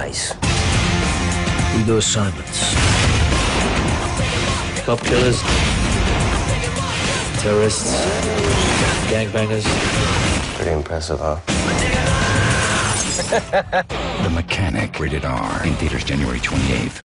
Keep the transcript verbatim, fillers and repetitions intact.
guys. We do assignments. Cop killers, terrorists, gangbangers. Pretty impressive, huh? The Mechanic, rated R, in theaters January twenty-eighth.